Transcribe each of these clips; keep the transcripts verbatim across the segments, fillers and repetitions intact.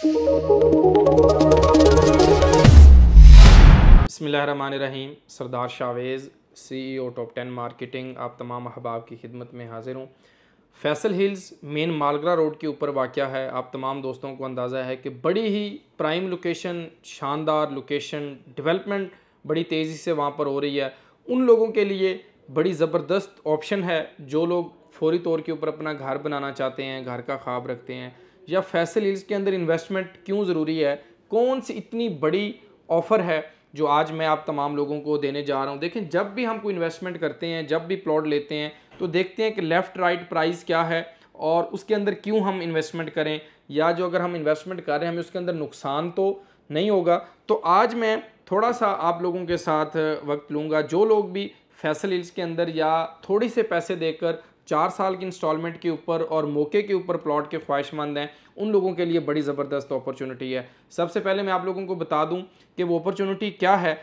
बिस्मिल्लाहिर्रहमानिर्रहीम। Sardar Shavez, CEO top ten marketing, आप तमाम अहबाब की खिदमत में हाजिर हूँ। फैसल हिल्स मेन मालगरा रोड के ऊपर वाक़या है। आप तमाम दोस्तों को अंदाज़ा है कि बड़ी ही प्राइम लोकेशन, शानदार लोकेशन, डेवलपमेंट बड़ी तेज़ी से वहाँ पर हो रही है। उन लोगों के लिए बड़ी ज़बरदस्त ऑप्शन है जो लोग फौरी तौर के ऊपर अपना घर बनाना चाहते हैं, घर का ख्वाब रखते हैं, या फैसल हिल्स के अंदर इन्वेस्टमेंट क्यों ज़रूरी है, कौन सी इतनी बड़ी ऑफ़र है जो आज मैं आप तमाम लोगों को देने जा रहा हूं। देखें, जब भी हम कोई इन्वेस्टमेंट करते हैं, जब भी प्लॉट लेते हैं, तो देखते हैं कि लेफ़्ट राइट प्राइस क्या है और उसके अंदर क्यों हम इन्वेस्टमेंट करें, या जो अगर हम इन्वेस्टमेंट कर रहे हैं हमें उसके अंदर नुकसान तो नहीं होगा। तो आज मैं थोड़ा सा आप लोगों के साथ वक्त लूँगा, जो लोग भी फैसल हिल्स के अंदर या थोड़ी से पैसे देकर चार साल की इंस्टॉलमेंट के ऊपर और मौके के ऊपर प्लॉट के ख्वाहिशमंद हैं, उन लोगों के लिए बड़ी ज़बरदस्त अपॉर्चुनिटी है। सबसे पहले मैं आप लोगों को बता दूं कि वो अपॉर्चुनिटी क्या है,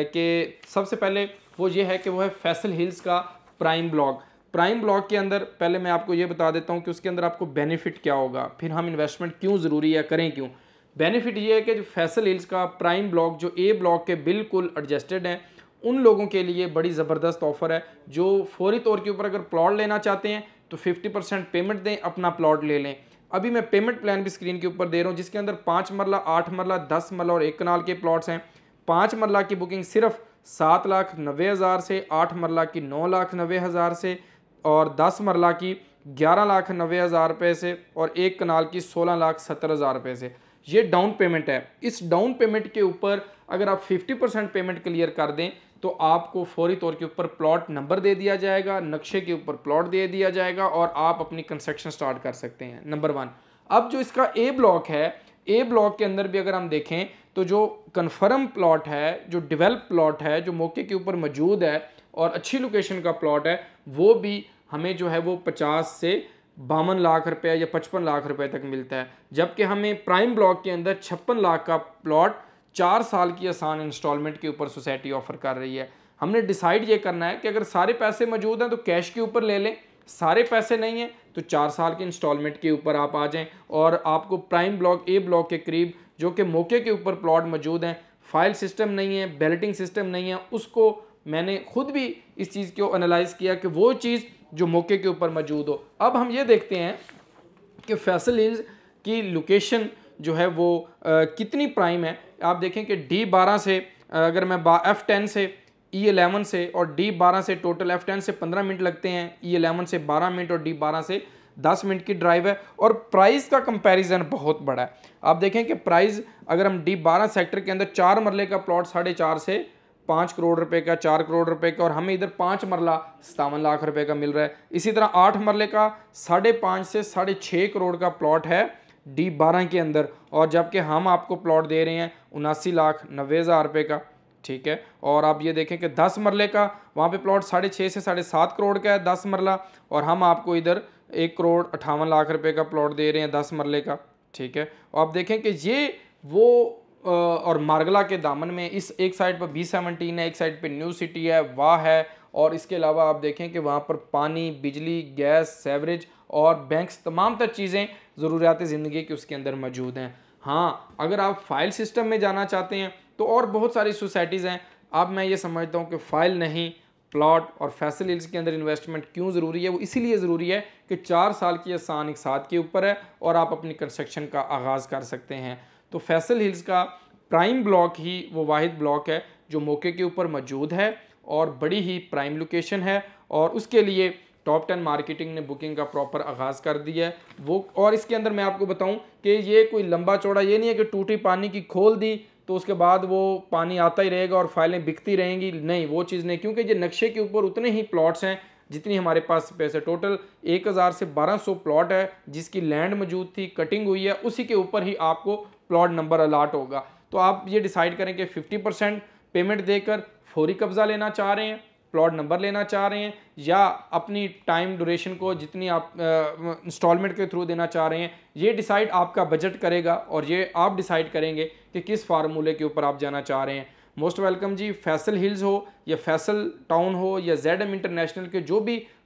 कि सबसे पहले वो ये है कि वो है फैसल हिल्स का प्राइम ब्लॉक। प्राइम ब्लॉक के अंदर पहले मैं आपको ये बता देता हूं कि उसके अंदर आपको बेनिफिट क्या होगा, फिर हम इन्वेस्टमेंट क्यों ज़रूरी है, करें क्यों। बेनिफिट ये है कि जो फैसल हिल्स का प्राइम ब्लॉक जो ए ब्लॉक के बिल्कुल एडजस्टेड हैं, उन लोगों के लिए बड़ी ज़बरदस्त ऑफ़र है जो फौरी तौर के ऊपर अगर प्लॉट लेना चाहते हैं तो फिफ्टी परसेंट पेमेंट दें, अपना प्लॉट ले लें। अभी मैं पेमेंट प्लान भी स्क्रीन के ऊपर दे रहा हूँ, जिसके अंदर पाँच मरला, आठ मरला, दस मरला और एक कनाल के प्लॉट्स हैं। पाँच मरला की बुकिंग सिर्फ सात लाख नब्बे हज़ार से, आठ मरला की नौ लाख नब्बे हज़ार से और दस मरला की ग्यारह लाख नब्बे हज़ार रुपये से और एक कनाल की सोलह लाख सत्तर हज़ार रुपये से। ये डाउन पेमेंट है। इस डाउन पेमेंट के ऊपर अगर आप फिफ्टी परसेंट पेमेंट क्लियर कर दें तो आपको फौरी तौर के ऊपर प्लॉट नंबर दे दिया जाएगा, नक्शे के ऊपर प्लॉट दे दिया जाएगा और आप अपनी कंस्ट्रक्शन स्टार्ट कर सकते हैं। Number one. अब जो इसका ए ब्लॉक है, ए ब्लॉक के अंदर भी अगर हम देखें तो जो कन्फर्म प्लॉट है, जो डेवलप प्लॉट है, जो मौके के ऊपर मौजूद है और अच्छी लोकेशन का प्लॉट है, वो भी हमें जो है वो पचास से बावन लाख रुपए या पचपन लाख रुपए तक मिलता है। जबकि हमें प्राइम ब्लॉक के अंदर छप्पन लाख का प्लॉट चार साल की आसान इंस्टॉलमेंट के ऊपर सोसाइटी ऑफर कर रही है। हमने डिसाइड ये करना है कि अगर सारे पैसे मौजूद हैं तो कैश के ऊपर ले लें, सारे पैसे नहीं हैं तो चार साल की इंस्टॉलमेंट के ऊपर आप आ जाएं और आपको प्राइम ब्लॉक ए ब्लॉक के करीब जो कि मौके के ऊपर प्लॉट मौजूद हैं, फाइल सिस्टम नहीं है, बैलेटिंग सिस्टम नहीं है, उसको मैंने खुद भी इस चीज़ को एनालाइज किया कि वो चीज़ जो मौके के ऊपर मौजूद हो। अब हम ये देखते हैं कि फैसल हिल्स की लोकेशन जो है वो आ, कितनी प्राइम है। आप देखें कि डी बारह से अगर मैं एफ़ टेन से ई एलेवन से और डी बारह से, टोटल एफ़ टेन से पंद्रह मिनट लगते हैं, ई एलेवन से बारह मिनट और डी बारह से दस मिनट की ड्राइव है और प्राइस का कंपैरिजन बहुत बड़ा है। आप देखें कि प्राइस अगर हम डी बारह सेक्टर के अंदर चार मरले का प्लॉट साढ़े चार से पाँच करोड़ रुपए का, चार करोड़ रुपए का, और हमें इधर पाँच मरला सतावन लाख रुपए का मिल रहा है। इसी तरह आठ मरले का साढ़े पाँच से साढ़े छः करोड़ का प्लॉट है डी बारह के अंदर, और जबकि हम आपको प्लॉट दे रहे हैं उनासी लाख नब्बे हज़ार रुपये का। ठीक है, और आप ये देखें कि दस मरले का वहाँ पे प्लॉट साढ़े छः से साढ़े सात करोड़ का है दस मरला, और हम आपको इधर एक करोड़ अट्ठावन लाख रुपए का प्लॉट दे रहे हैं दस मरले का। ठीक है, और आप देखें कि ये वो और मारगला के दामन में इस एक साइड पर बी सेवनटीन है, एक साइड पे न्यू सिटी है, वाह है, और इसके अलावा आप देखें कि वहाँ पर पानी, बिजली, गैस, सेवरेज और बैंक्स, तमाम तर चीज़ें ज़रूरियात ज़िंदगी की उसके अंदर मौजूद हैं। हाँ, अगर आप फाइल सिस्टम में जाना चाहते हैं तो और बहुत सारी सोसाइटीज़ हैं। अब मैं ये समझता हूँ कि फ़ाइल नहीं, प्लॉट और फैसल हिल्स के अंदर इन्वेस्टमेंट क्यों ज़रूरी है, वो इसीलिए ज़रूरी है कि चार साल की आसान एक साथ के ऊपर है और आप अपनी कंस्ट्रक्शन का आगाज़ कर सकते हैं। तो फैसल हिल्स का प्राइम ब्लॉक ही वो वाहिद ब्लॉक है जो मौके के ऊपर मौजूद है और बड़ी ही प्राइम लोकेशन है, और उसके लिए टॉप टेन मार्केटिंग ने बुकिंग का प्रॉपर आगाज़ कर दिया है वो। और इसके अंदर मैं आपको बताऊं कि ये कोई लंबा चौड़ा ये नहीं है कि टूटी पानी की खोल दी तो उसके बाद वो पानी आता ही रहेगा और फाइलें बिकती रहेंगी, नहीं, वो चीज़ नहीं, क्योंकि ये नक्शे के ऊपर उतने ही प्लॉट्स हैं जितनी हमारे पास स्पेस है। टोटल एक हज़ार से बारह सौ प्लॉट है जिसकी लैंड मौजूद थी, कटिंग हुई है, उसी के ऊपर ही आपको प्लॉट नंबर अलाट होगा। तो आप ये डिसाइड करें कि फिफ्टी परसेंट पेमेंट देकर फौरी कब्जा लेना चाह रहे हैं, प्लॉट नंबर लेना चाह रहे हैं, या अपनी टाइम ड्यूरेशन को जितनी आप इंस्टॉलमेंट के थ्रू देना चाह रहे हैं। ये डिसाइड आपका बजट करेगा और ये आप डिसाइड करेंगे कि किस फार्मूले के ऊपर आप जाना चाह रहे हैं। मोस्ट वेलकम जी। फैसल हिल्स हो या फैसल टाउन हो या जेड एम इंटरनेशनल के जो भी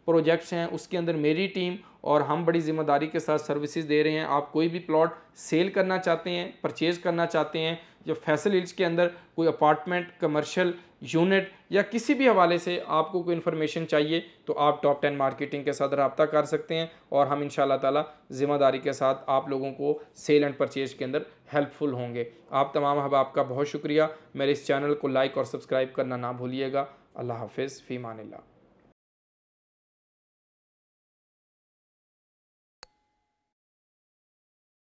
प्रोजेक्ट्स हैं उसके अंदर मेरी टीम और हम बड़ी ज़िम्मेदारी के साथ सर्विसेज दे रहे हैं। आप कोई भी प्लॉट सेल करना चाहते हैं, परचेज़ करना चाहते हैं, या फैसल हिल्स के अंदर कोई अपार्टमेंट, कमर्शियल यूनिट या किसी भी हवाले से आपको कोई इन्फॉर्मेशन चाहिए तो आप टॉप टेन मार्केटिंग के साथ रब्ता कर सकते हैं और हम इंशाल्लाह ताला ज़िम्मेदारी के साथ आप लोगों को सेल एंड परचेज के अंदर हेल्पफुल होंगे। आप तमाम अहबाब का बहुत शुक्रिया। मेरे इस चैनल को लाइक और सब्सक्राइब करना ना भूलिएगा। अल्लाह हाफिज़, फ़ी अमानिल्लाह।